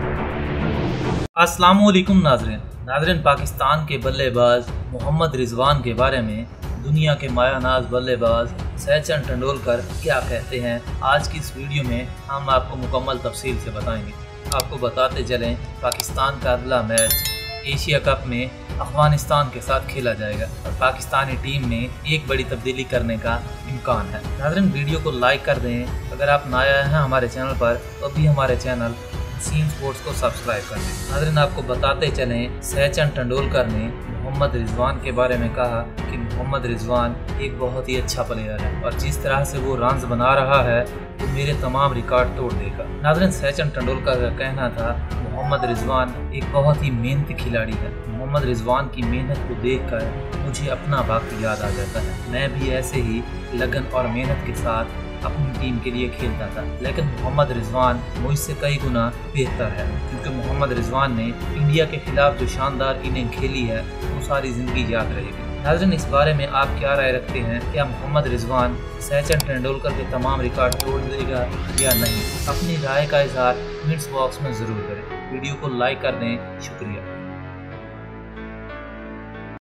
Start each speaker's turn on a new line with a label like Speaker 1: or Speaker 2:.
Speaker 1: अस्सलामुअलैकुम नाज़रीन, पाकिस्तान के बल्लेबाज मोहम्मद रिजवान के बारे में दुनिया के मायानाज बल्लेबाज सचिन तेंदुलकर क्या कहते हैं, आज की इस वीडियो में हम आपको मुकम्मल तफसील से बताएंगे। आपको बताते चलें, पाकिस्तान का अगला मैच एशिया कप में अफगानिस्तान के साथ खेला जाएगा और पाकिस्तानी टीम में एक बड़ी तब्दीली करने का इम्कान है। नाज़रीन, वीडियो को लाइक कर दें। अगर आप नया हैं हमारे चैनल पर तो अभी हमारे चैनल सीन स्पोर्ट्स को सब्सक्राइब कर लें। नाज़रीन, आपको बताते चलें, सचिन तेंदुलकर ने मोहम्मद रिजवान के बारे में कहा कि मोहम्मद रिजवान एक बहुत ही अच्छा प्लेयर है और जिस तरह से वो रन्स बना रहा है वो मेरे तमाम रिकॉर्ड तोड़ देगा। नाज़रीन, सचिन तेंदुलकर का कहना था मोहम्मद रिजवान एक बहुत ही मेहनती खिलाड़ी है। मोहम्मद रिजवान की मेहनत को देखकर मुझे अपना वक्त याद आ जाता है। मैं भी ऐसे ही लगन और मेहनत के साथ अपनी टीम के लिए खेलता था, लेकिन मोहम्मद रिजवान मुझसे कई गुना बेहतर है, क्योंकि मोहम्मद रिजवान ने इंडिया के खिलाफ जो शानदार इनिंग खेली है वो सारी जिंदगी याद रहेगी। नाज़रीन, इस बारे में आप क्या राय रखते हैं? क्या मोहम्मद रिजवान सचिन तेंदुलकर के तमाम रिकॉर्ड तोड़ देगा या नहीं? अपनी राय का इजहार कमेंट्स बॉक्स में ज़रूर करें। वीडियो को लाइक कर दें। शुक्रिया।